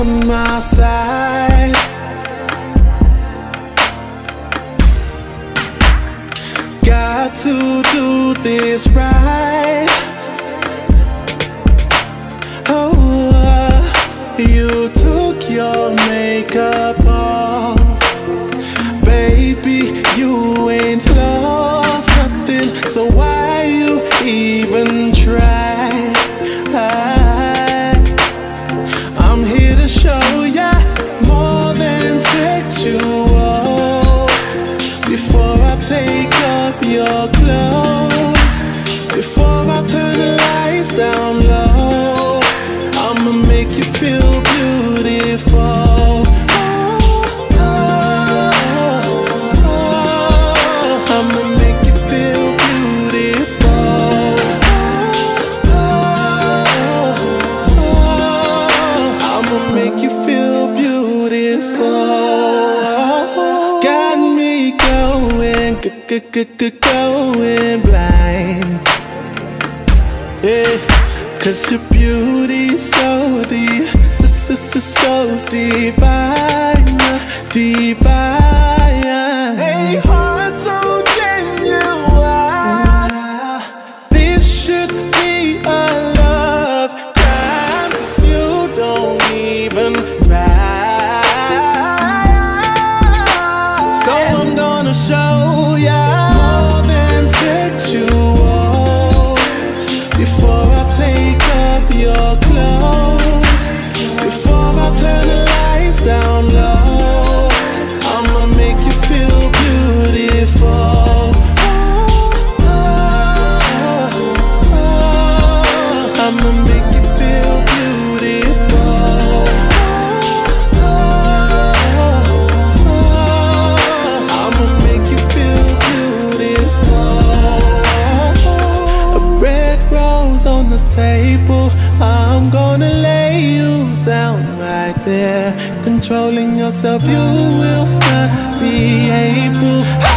on my side. Got to do this right. Oh, you took your makeup off. Baby, you ain't lost nothing, so why you even try? I'm here to show ya more than sexual. Before I take off your clothes, before I turn the lights down low, I'ma make you feel beautiful. Going blind, yeah, 'cause your beauty's so deep, so divine, divine. Hey, heart so genuine. This should be a love crime, 'cause you don't even try. So I'm gonna show ya more than sexual. Before I take off your clothes, before I turn the lights down low, I'ma make you feel beautiful. I'ma make you feel beautiful. I'ma make you feel beautiful. A red rose on the table, I'm gonna lay you down right there. Controlling yourself, you will not be able.